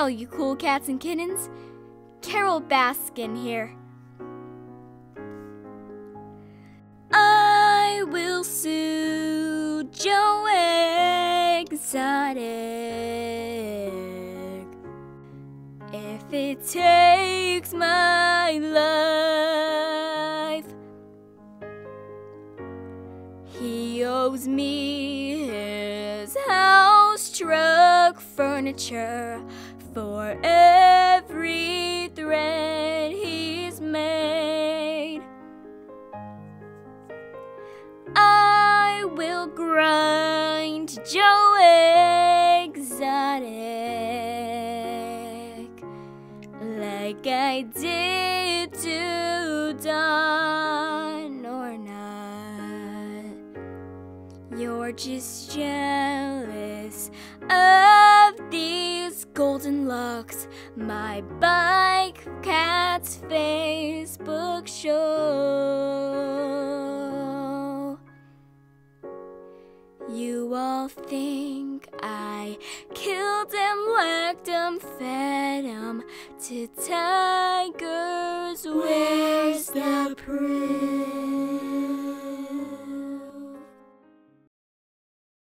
all you cool cats and kittens. Carole Baskin here. I will sue Joe Exotic if it takes my life. He owes me his house, truck, furniture for every thread he's made. I will grind Joe Exotic like I did to Dawn or not. You're just jealous of these golden locks my bike cat's Facebook show. You all think I killed him, whacked him, fed him to tigers. Where's the proof?